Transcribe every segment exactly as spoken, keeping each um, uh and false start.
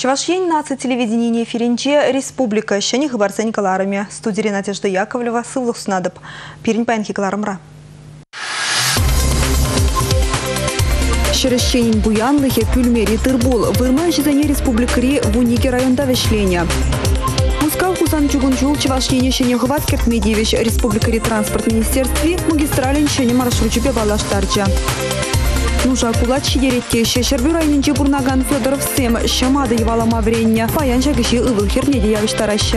Чувашьен наци телевидение эфиринче республика щени хабарсен каларами. Студия Надежда Яковлева сывлых снадоб. Пирень паянки каларымра. Шерещенин буянлыхе пюльмери тырбул. Вырма жизане республикари в унике районда вешления. Мускал Кузан Чугунчул Чувашьене щене хват Кертмедьевич республикари транспорт министерстве магистрален щене маршрутчебе балаштарча. Нужа кулач шидеретке шешербю районинче бурнаган Федоров сем шамады евалама вренья. Паян жагыши ывыл хернеде явиштараща.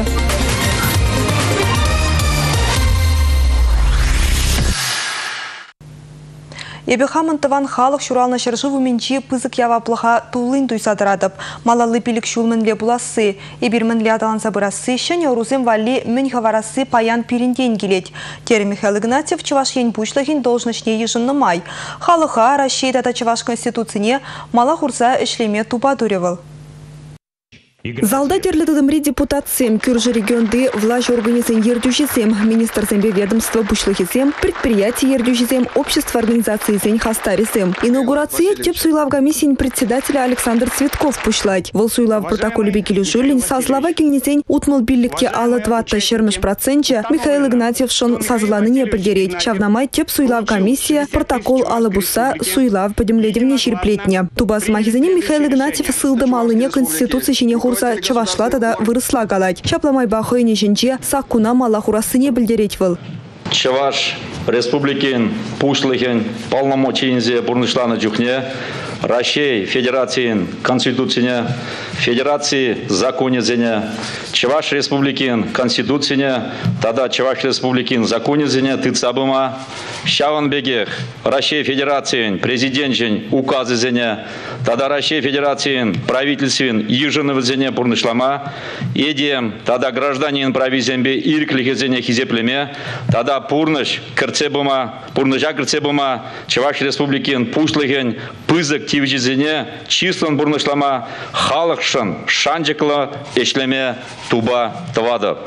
Ебехамын тыван халық шурална шаржыву менчи пызык ява плаха тулын туйсадырадып. Малалы пилик шулмынле буласы, ебирмынле аталанса бұрасы, шыне урузым вали мін хаварасы паян пирінден келет. Тері Михаил Игнатьев Чувашьен пушлахин должночне ежынны май. Халыха расшейт ата Чуваш конституцияне мала хурса ішлеме тупа дуревал. Залда терлетыдымри депутат сем, кюржи регионды власть организен ердюшисем, министр зембе ведомства бушлыхисем, предприятие ердюшисем, общество организации зень хастарисем. Инаугурация теп суйлав комиссии председателя Александр Цветков пушлать. Вол суйлав протоколе бекелю жулин сазлава кельнезень утмал билликте ала двадцать шермеш процентча Михаил Игнатьев шон сазланы не подереть. Чавнамай теп суйлав комиссия протокол ала буса суйлав подемледевне шерплетня. Тубас махизанем Михаил Игнатьев сылды малыне конституции щене Чавашла тогда выросла галать. Чапламай бахойни женче саккуна мала хурасыне бельдереть выл. Чаваш республикин пушлыхин полномочиензе бурнышланы джухне, Россия Федерациян Конституцияне, Федерации законезене, Чаваш республикин Конституцияне, тогда Чаваш республикин законезене тыцабыма, Шаванбегех Россия Федерациян президентжен указызене, тогда Россия Федерациян правительствен еженовызене бурнышлама, едем тогда гражданин правизембе ирклихезене хизеплеме, тогда пурныш кырцебыма, пурныжа кырцебыма, Чаваш республикин пушлыхин пызык тивжизене числен бурнышлама, халықшын шанжықлы ешлеме туба тывады.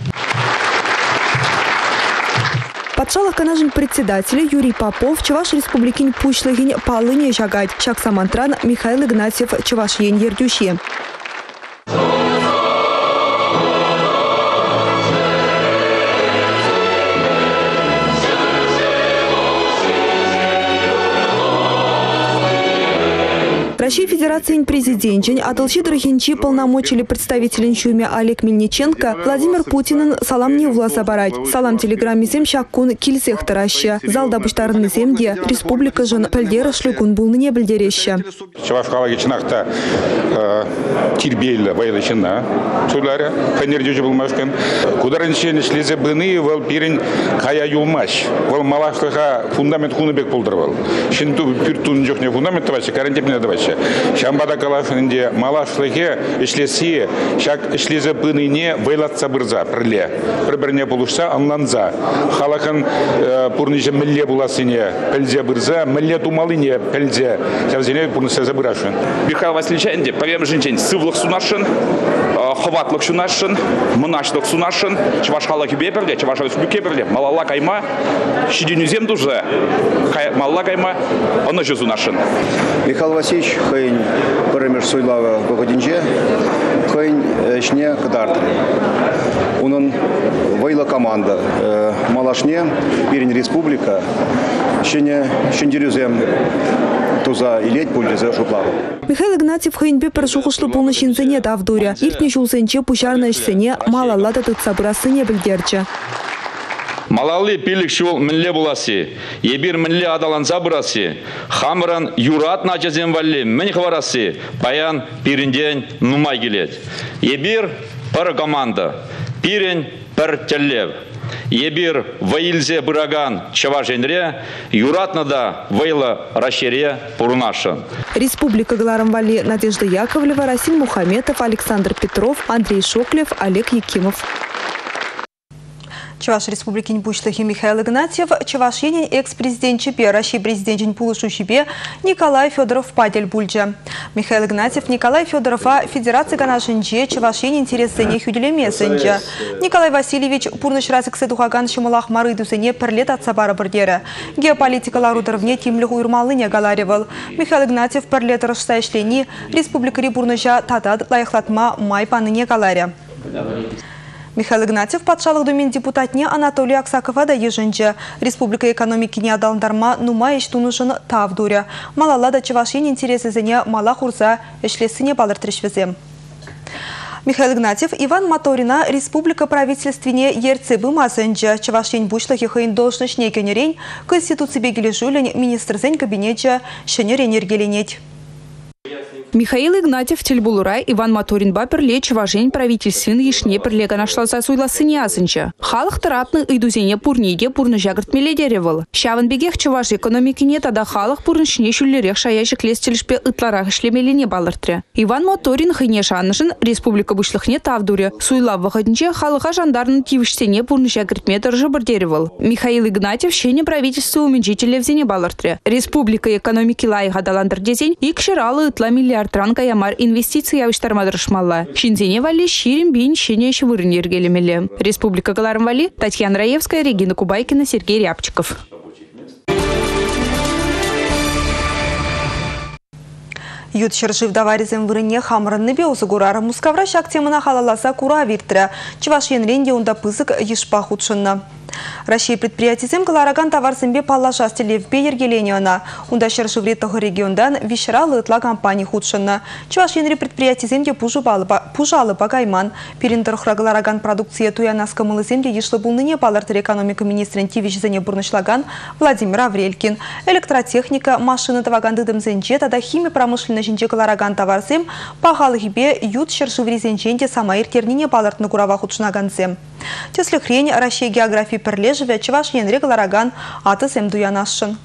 Подшалах канажин председателя Юрий Попов Чуваш республикин пушлыгин палыне жагать. Чаксамантран Михаил Игнатьев Чувашьен ердюши. Россия Федерации президентин Аталши Драхинчи полномочили представителен Чуме Олег Мельниченко Владимир Путин салам не власа барать. Салам телеграмме зем шаккун кильсех тараща. Зал дабыштарны земде республика жон пальдера шлюкун был не бельдереща. Чуваш халагичнахта тирбейлі вайлычына чулары ханердюжи булмашкан. Кударынчен шлезе быны вал пирин кая юлмаш. Вал малашлыха фундамент хуныбек пулдырвал. Шинту пиртун жохне фундамент тавача, карантепне давача. Шамбада калафынде малашлыхе ишлесе, шак ишлезе пыныне вайлатса бырза, пірле. Бір-біріне болушса анланза. Халакын пурныже мілле буласыне, пілзе бырза, мілле тумалыне пілзе. Шавзене пурнысе забырашын. Михаил Васильевич, повем женщин, сывлық сунашын, хватлық сунашын, мұнашлық сунашын, чуваш халаки беперле, чуваш республике берле, малала кайма, шиденю зем дузе, малала кайма, она же сунашын. Михаил Васильевич, хайн премьер суйлава богодинже, хайн шне кадарт. Унын вайла команда, малашне, пирень республика, шене шендерюзем. Михаил Игнатьев хайнбе першухушлы полночинзене давдуря. Иртне жулсенче пушарна ишсене малалла да тут сабырасыне бельдерче. Малалы пилик шул мінле буласы, ебір мінле адаланса бұрасы, хамыран юрат начазен валли мін хварасы, паян пирінден нумай келет. Ебір пір команда, пирін пір теллев. Ебір ваилзе бұраган Чавашенре, юратнада вайла рашере пурнашын. Республика Галарамвали Надежда Яковлева, Расим Мухаметов, Александр Петров, Андрей Шоклев, Олег Якимов. Чуваш Республикин бушлыхи Михаил Игнатьев, Чувашенин экс-президент ЧП, России президентин Пулышу ЧП Николай Федоров Падель Бульджа. Михаил Игнатьев Николай Федорова Федерация Ганашинче Чувашенин интересные хюделемесенче. Николай Васильевич Пурныш Разиксы Духаган Шималах Марыдусене перлет от Сабара Бардера. Геополитика Рудервне Тимлих Уйрмалыня галаревал. Михаил Игнатьев перлет расштайшлени Республика Пурныша Татад Лайхлатма Май паныне галаря. Михаил Игнатьев патшалық домен депутатне Анатолий Аксакова да ежінче. Республика экономики не адалындарма нумай іштунышын тавдуря. Малалада Чувашин интересізіне мала хурса эшлесіне балыртырышвезе. Михаил Игнатьев Иван Моторина Республика правительственне ерцы бымасынче. Чувашин бушлахи хыйн должнышне кенерень Конституции бегележулень министрзень кабинетче шенерен ергеленеть. Михаил Игнатьев Тельбулурай Иван Моторин баперле Чувашень правительствен ешне перлега нашла за суйласыне азынча. Халық тарапны идузене пурниге пурны жагырт меледеревал. Шаван бегех Чуваш экономики нет, ада халық пурнышне шуллерех шаяжы клестелешпе ытларах шлемелене балыртре. Иван Моторин хыне шанышын республика бушлыхне тавдуре. Суйла выходнче халыха жандарны тивишсене пурны жагырт метржы бардеревал. Михаил Игнатьев шене правительство уменьшителе взене балыртре. Республика экономики лайга даландыр дезень и кширалы ытла миллиард транка ямар инвестиции явиштармадырышмалла. Шинзене вали ширим бин шене швырын ергелемеле. Республика Галарм вали Татьяна Раевская, Регина Кубайкина, Сергей Рябчиков. Ют шыршив даваризем вырыне хамрынны беузы гурар. Мускавра шак темына халаласа кура виртре. Чувашен ренде унда пызык ешпа худшынна. Россия предприятием Галараган товарсембе палаша стелевбе ергеленена. Унда шыршивреттығы региондан вишралы ытла компания худшынна. Чувашенри предприятиемде пужалы багайман. Периндырхра Галараган продукция туянаска мылыземде ешлы булныне палартыр экономика министрин тивишзене бурнышлаган Владимир Аврелькин. Электротехника, машины тавагандыдымзенче, тада химия промышленниченче Галараган товарсем пахалыгибе ют шыршиврезенченде самайр тернине палартны курава худшынаганзем. Теслі хрень Россия географии перлежеве Чувашен Галараган аты сем дуянашын.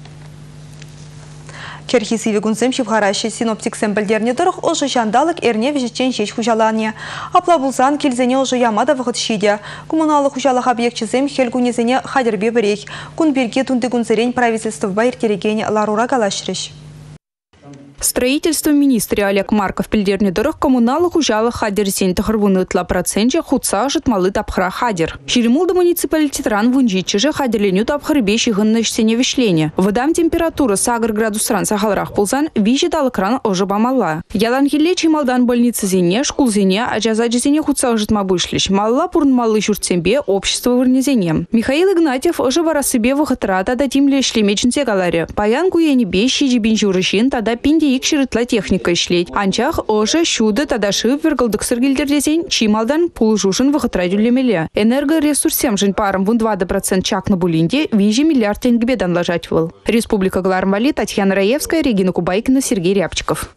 Керхисиве гунзем шивхаращи синоптик сэмбілдерне дұрық ұжы жандалық әрне вежетчен жеч хужалане. Апла булсан келзене ұжы ямада вғыт шиде. Коммуналық хужалық объектчізем хелгунезене хадербе бірек. Күн берге түнді гунзерен правительство байыр кереген ларура галашрыш. Строительство министра Олег Марков пельдерне дорог коммуналах ужала хадер сень тахарвуны тла проценте худса житмалы тапхра хадер. Шеремулда муниципалитет ран вунжичи же хадерленю тапхарбе шиганныш сене вишление. Водам температура сагр градус ран сахалрах пулзан вижи дал кран ожа бамалла. Ялан хилечи малдан больницы зене, шкул зене, а джазаджи зене худса житма вышлищ. Малла пурн малы шурцембе общество вырнезене. Михаил Игнатьев ожа вара себе выхотрата дадим ле шлемеченце галаре. Паянку ени бещи жибинжурышин тада пинди икширытла техника ишлеть. Анчах оже щуды тадаши вергалдык сыргильдердезень чималдан пул жушин выхотрадюлемеле. Энергоресурсем жин парам вун двадцать процентов чак на булинде вижи миллиард тенгбедан ложать выл. Республика Галармали, Татьяна Раевская, Регина Кубайкина, Сергей Рябчиков.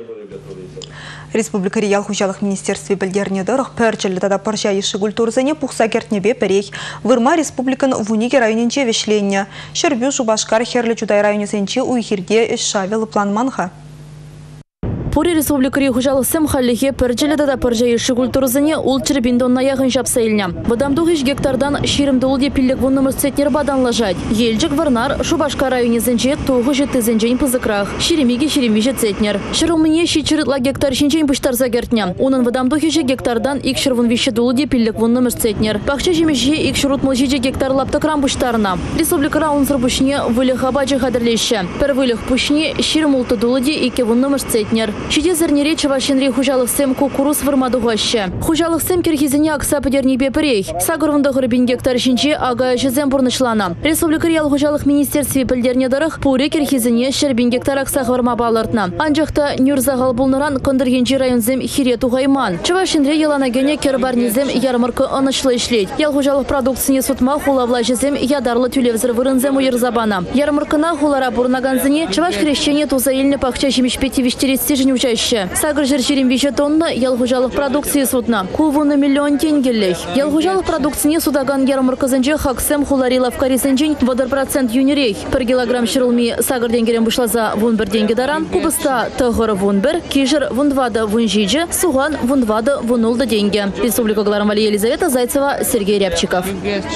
Республика Риял хужалых министерстве бельдерне дорог перчели тада парча еши культурзене пухса кертнебе перей. Вырма республикан вуниге районенче вешленне. Шербю шубашкар херле чудай районесенче уйхирде эшшавел план манха. Пури республика Рихужалы сем халлихе перджеле да перджаиши культурзыне улчыр биндонна яғын жапсайлня. Вадамдух иш гектардан ширим улде пиллек вон номер сетнер бадан лажать. Елджик варнар Шубашка районе зенче туғы жеті зенчень пызыкрах. Ширемиге ширемиже цетнер. Шырылмыне шичырытла гектар шинчень пуштар загертня. Унын вадамдух ише гектардан икшыр вон вище улде пиллек вон номер сетнер. Пахча жемеше икшырут мылжиже гектар лаптакрам пуштарна. Республика раунсыр пушне вылых абаджи хадырлеще. Пер вылых пушне ширим улты дулыде ике вон номер сетнер. Шиде зернере Чувашенри хужалық сем кукурус вырмады ғаще. Хужалық сем керхизіне акса педерни бепірей. Сагырвында ғырбин гектар шинче ага жезем бұрнышлана. Республика Риял хужалық министерстве пілдерне дырық пуре керхизіне шербин гектар акса ғырма балыртна. Анжақта Нюрзағал бұлныран кондыргенжи районзем хирету ғайман. Чувашенри еланагене кербарнезем ярмыркы анышлы ишлет. Ял хужалық продукцияне сутма хулавла жезем ядарлы тюлевзір вырынзем уйырзабана. Ярмыркына хулара бұрнаганзіне Чуваш хрещене туза еліне пақча жемешпети виштеретсті учаще. Сагыр жер черембеше тонна ялхужалық продукции судна. Кувуны миллион тенгелей. Ялхужалық продукцияне судаган ярмар казанче хаксем хуларилов карисенчен водар процент юнирей. Per килограмм шырылми сагыр денгерен бушлаза вун бір денге даран. Кубыста тығыры вун бір, кежір вундвада вун жиджи, суған вундвада вунулды денге. Республика Гларамали Елизавета Зайцева, Сергей Рябчиков.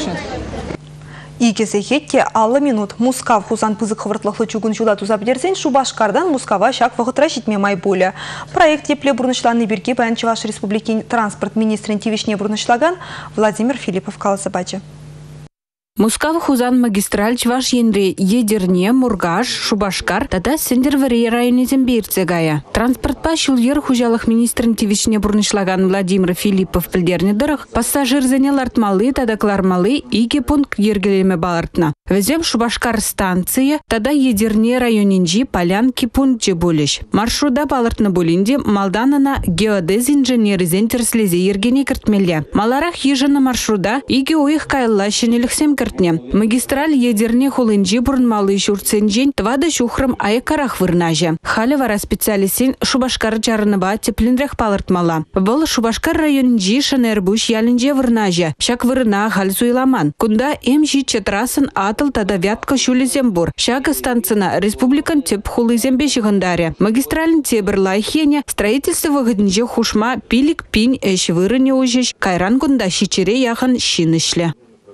Икесе хетте аллы минут Мускав хузан пызык хвыртлықлы чугун жуда тузап дерсен Шубашкардан Мускава шак вағытра житме май болі. Проект епле бұрнышланы бірге Баян Чуваш Республикин транспорт министрін тивишне бұрнышлаган Владимир Филиппов каласыбачы. Мускава хузан магистраль Чуваш енре Едерне, Мургаш, Шубашкар, тада Сендервери районезен бейрцегая. Транспортпа шулер хужалых министрін тивишне бұрнышлаган Владимир Филиппов пілдерне дырық, пассажир занел артмалы, тада клармалы, ике пункт ергелеме балартна. Везем Шубашкар станция, тада Едерне районенжи полянки пункт болеш. Маршруда балартна болинде малданана геодез инженеризен терслезе ергене кіртмеле. Маларах ежіні маршруда, ике ойық кайылла шенеліксем Магистраль Едерне хулынжи бұрынмалы шурценжен твада шухрым айкарах вырнажа. Халі вара специалисен Шубашкар жарыныба теплінрек палыртмала. Бұл Шубашкар районынжи шанербуш ялінже вырнажа. Шак вырына хал суйламан. Кунда эмжи четрасын атыл тада вятка шулезем бур. Шак станцина республикан теп хулызем бешігіндаре. Магистралін тебір лайхене строительство выгоднже хушма пилик пинь эш вырыне ужеш. Кайран кунда шичере яхан шинышле.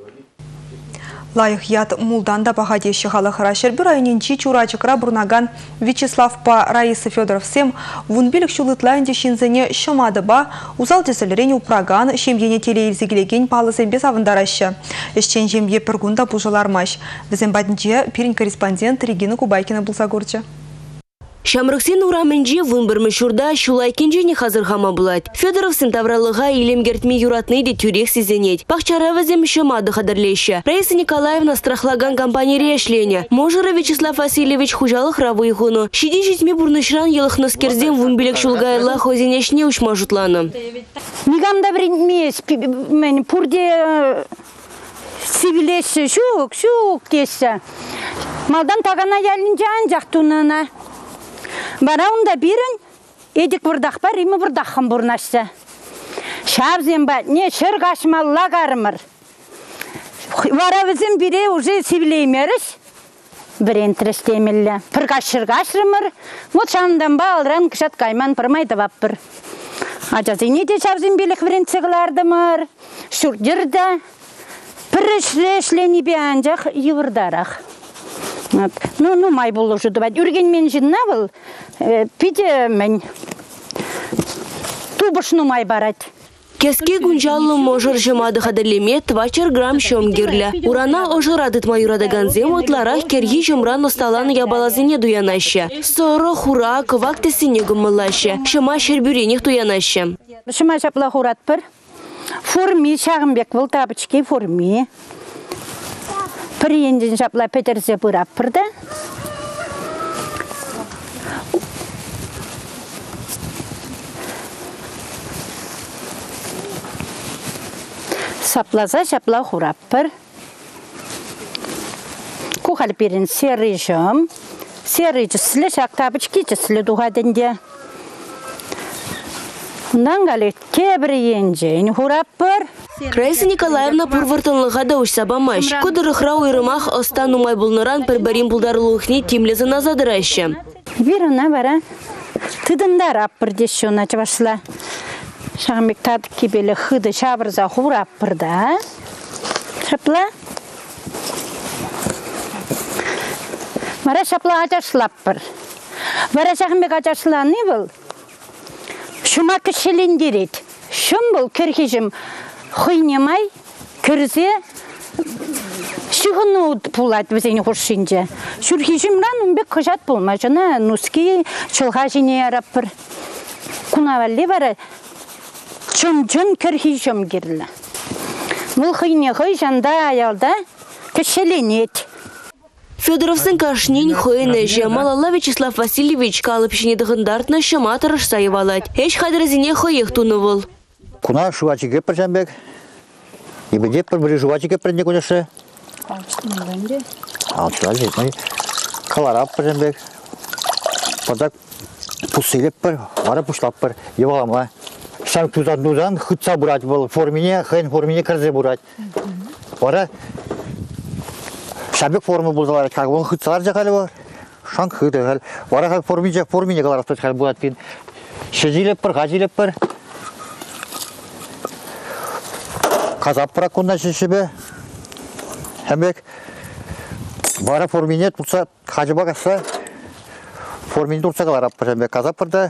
Лайық ят мулдан да бағадеші халық рашербі районенчи чурачықра бұрнаган Вячеслав па Раиса Федоров сем вунбелік шулытлайынде шинзене шымады ба узал десілерен упраган шемдене телеелзігілеген палысен бес авындарашы. Ешчен жемге піргунда бұжылармаш. Візен бәдінже пирин корреспондент Регина Кубайкина бұлса көрчі. Шамрыксен ураменже вымбір мүшурда шулайкен жені қазір ғама бұлад. Федоров сентавралыға илемгертме юратны де тюрек сезенет. Пақчара візем шымады қадырлеші. Раиса Николаевна страхлаган компания решлене. Можыры Вячеслав Васильевич хужалық равы игуну. Шиди житме бурнышран елықныз керзем вымбелек шулгайла хозенешне ұшма жұтланы. Нигамда бірмес, мен пурде сивилесі шук, шук десі. Малдан тағана ялінже анжақ тұнына. Бараунда бирін, едік бұрдақ бар, емі бұрдаққын бұрнашсы. Шабзен ба, не шырғашмалла қарымыр. Варавызын бире уже сивилеймеріш, бірен тірістемелі. Пырғаш шырғашырымыр, вот шамдан ба алран кішат кайман пырмайды баппыр. Ажазыне де шабзен белік бірен цығылардымыр, шүрдірді, пірішлешлені бе анжақ евырдарақ. Ну, ну, май болу жуды бәд. Үрген мен жинна был, пиде мен тубышну май барад. Кеске гунжаллы можыр жымады қадырлеме твачар грамм шомгерлі. Урана ожыр адытма юрадыганзем отларах керги жымран осталаны ябалазыне дуянашы. Соры хура кывактесіне гымылашы. Шыма шербюренех дуянашы. Шыма жапла хурат бір. Форми, шағымбек был табычке форми. Приенден жапла петерзе бұрап бірді. Саплаза жапла хурап бір. Кухал берін серый жым. Серый жыслы жақ табычке жыслы дұғадынде. Ондан ғалі кебірі енжен хурап бір. Раиса Николаевна пурвартынлыға да ұшса бамаш. Кудырықра ойрымақ остан умай бұлныран бір-бірін бұлдарлығыхне темлезі назадырашы. Біріна бара тыдындар аппырдеші оны чавашла. Шағымбек тады кебелі хыды шабырза хур аппырда. Шапла. Бара шапла ачашлаппыр. Бара шағымбек ачашланы бұл. Шума кішелендерет. Шым бұл кірхежім хойнемай, кірзе, шығыны пулат бізені қошшынже. Шүрхежімран ұмбек қыжат болма. Жана нұски чылға жіне араппыр. Күнавалли бары чын-чын кірхежім керлі. Бұл хойне хой жанда аялда кішеленет. Федоровсын кашнин хойны же малалла Вячеслав Васильевич калыпшыне дығындартны шыма тұрышса евалад. Эш қадырызіне хойық туны бол. Куна шувачиге причамбек. И беде пробри шувачиге пренде кунеше. А вот сюда здесь мы колорап причамбек. Подак пусылеп бір, бара пушлап бір, евалама. Сам тузан-тузан, хытса бурать был, формине, хэн формине кірзе бурать. Бара, шабек формы бұлдалар, как он хытсалар жақалы бар. Шан хыты ғал. Бара как формине, формине қалар тұтқал бурать бен. Шезилеп бір, ғазилеп бір. Қазап бұрақ күнна шешебе. Хәмбек, бара формине тұтса, қажыба қаса, формине тұтса қалар аппыр. Хәмбек, қазап бірді.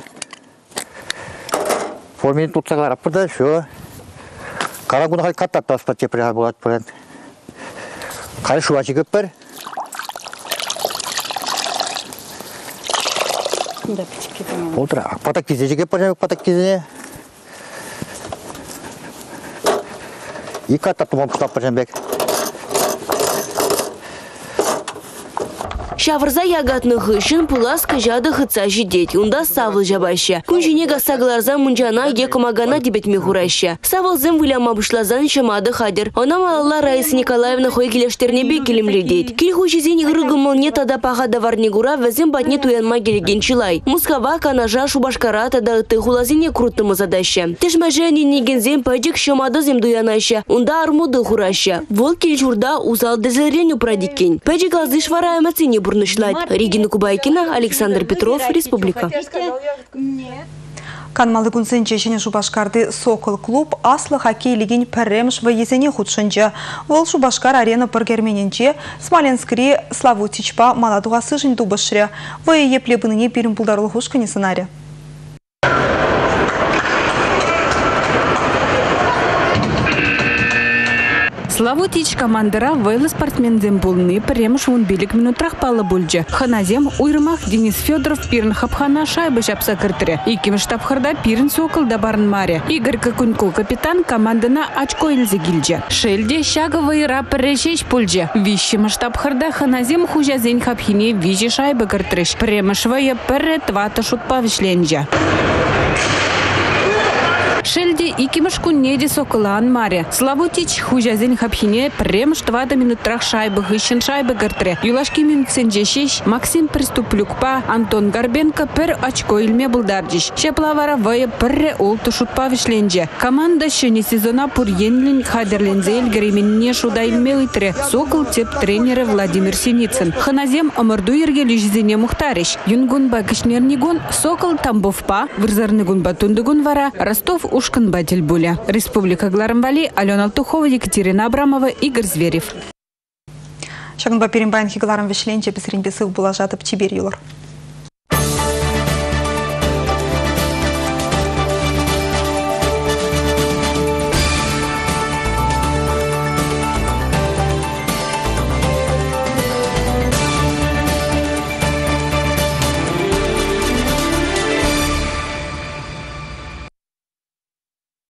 Формине тұтса қалар аппырды, шо. Қара күні қай қаттатты аспат жепірі болады бірін. Қай шуачы көп бір. Олдыр, патак кезе көп бір, патак кезене. Екі аттатты момпыштап бір жәмбек. Шаврза ягатны хышын пулас кажады хытса жидеть, унда савыл жабаща. Күнжіне гасагларза мунжана екумагана дебетме хураща. Савыл зым выляма бұшлазан шамады хадер. Она малала Раиса Николаевна хой келештернебе келемледет. Кильху жезень ырыгымылне тада пахада варнигура вазым батне туянма келеген чилай. Мускава канажа шубашкара тада ты хулазине крутымы задаща. Тешмаже нинегензем падик шамады зем дуянаща. Унда армуды хураща. Вол кельчурда узал дезереню прадикень. Падик азы швара эмоцини Регина Кубайкина, Александр Петров, Республика. Канмалы күнсен чешіне Шубашкарды Сокол клуб аслы хоккей лигин пәрремш вайезене худшынчы. Ол Шубашкар арена піргермененче Смоленскри Славутичпа маладуға сыжын дубышыры. Вайе еплебініне берін бұлдарлы хушканы сценарий. Славутич командыра вайлы спортсмензем болны премш он билик минутрах палы бульджи. Ханазем уйрымах Денис Федоров пирн хапхана шайбы жапса кіртірі. Иким штабхарда пирн сокол дабарын маре. Игорь Кокунько капитан командына очко илзе гильджи. Шельде шаговый ра прешеш пульджи. Вищим штабхарда ханазем хужазень хапхине вижи шайбы кіртіріш. Премш вая перре твата шутпа вишленджи. Шельде икимышку неде соколан маре. Славутич хужазень хапхине прем штвада минутрах шайбы хыщен шайбы гартре. Юлашки минутсен жешеш Максим Приступлюкпа, Антон Горбенко пер очко илме булдарджиш. Шеплавара вая перре олту шутпа вишленже. Команда шыне сезона пур енлин хадерлензель гременне шуда илме уйтре. Сокол теп тренеры Владимир Синицын. Ханазем омырду ерге лежизене мухтариш. Юнгунба кишнернигун Сокол Тамбовпа, Вырзарнигун Батундыгун вара, Ростов Ушкан Батель Буля. Республика Гларамбали, Алена Алтухова, Екатерина Абрамова, Игорь Зверев. Шагнба перембайн хигаларам вишленче песрин бесых була жатып чибер юлар.